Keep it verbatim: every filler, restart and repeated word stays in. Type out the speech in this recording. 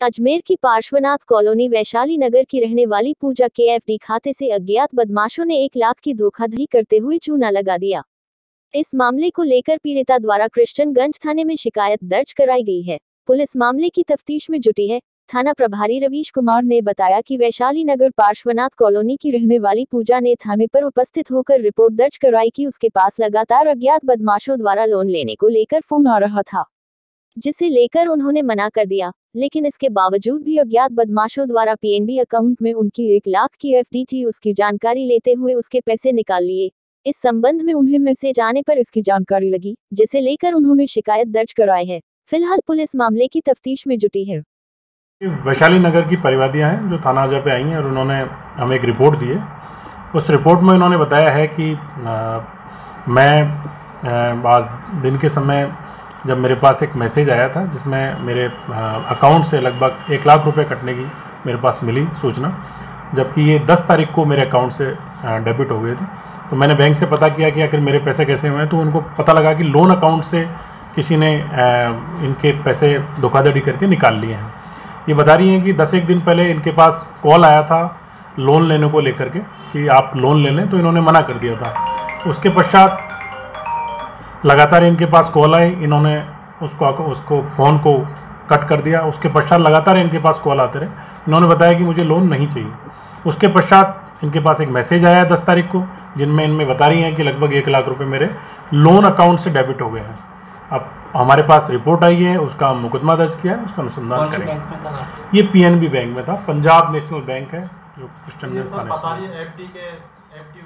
अजमेर की पार्श्वनाथ कॉलोनी वैशाली नगर की रहने वाली पूजा के एफडी खाते से अज्ञात बदमाशों ने एक लाख की धोखाधड़ी करते हुए चूना लगा दिया। इस मामले को लेकर पीड़िता द्वारा कृष्णगंज थाने में शिकायत दर्ज कराई गई है। पुलिस मामले की तफ्तीश में जुटी है। थाना प्रभारी रवीश कुमार ने बताया कि वैशाली नगर पार्श्वनाथ कॉलोनी की रहने वाली पूजा ने थाने पर उपस्थित होकर रिपोर्ट दर्ज कराई कि उसके पास लगातार अज्ञात बदमाशों द्वारा लोन लेने को लेकर फोन आ रहा था, जिसे लेकर उन्होंने मना कर दिया, लेकिन इसके बावजूद भी अज्ञात बदमाशों द्वारा पीएनबी अकाउंट में उनकी एक लाख की एफडी थी, उसकी जानकारी लेते हुए उसके पैसे निकाल लिए। इस संबंध में उन्हें मैसेज आने पर इसकी जानकारी लगी, जिसे लेकर उन्होंने शिकायत दर्ज कराई है। फिलहाल पुलिस मामले की तफ्तीश में जुटी है। वैशाली नगर की परिवादियाँ हैं जो थाना अजय पे आई हैं और उन्होंने हमें एक रिपोर्ट दी है। उस रिपोर्ट में उन्होंने बताया है कि आ, मैं आ, आज दिन के समय जब मेरे पास एक मैसेज आया था जिसमें मेरे अकाउंट से लगभग एक लाख रुपए कटने की मेरे पास मिली सूचना, जबकि ये दस तारीख को मेरे अकाउंट से डेबिट हो गए थे। तो मैंने बैंक से पता किया कि आखिर मेरे पैसे कैसे हुए हैं, तो उनको पता लगा कि लोन अकाउंट से किसी ने आ, इनके पैसे धोखाधड़ी करके निकाल लिए हैं। ये बता रही हैं कि दस एक दिन पहले इनके पास कॉल आया था लोन लेने को लेकर के कि आप लोन ले लें, तो इन्होंने मना कर दिया था। उसके पश्चात लगातार इनके पास कॉल आई, इन्होंने उसको उसको फ़ोन को कट कर दिया। उसके पश्चात लगातार इनके पास कॉल आते रहे। इन्होंने बताया कि मुझे लोन नहीं चाहिए। उसके पश्चात इनके पास एक मैसेज आया दस तारीख को, जिनमें इनमें बता रही हैं कि लगभग एक लाख रुपए मेरे लोन अकाउंट से डेबिट हो गए हैं। अब हमारे पास रिपोर्ट आई है, उसका हम मुकदमा दर्ज किया है, उसका अनुसंधान करेंगे। ये पीएनबी बैंक में था, पंजाब नेशनल बैंक है जो कृष्णगंज थाने से।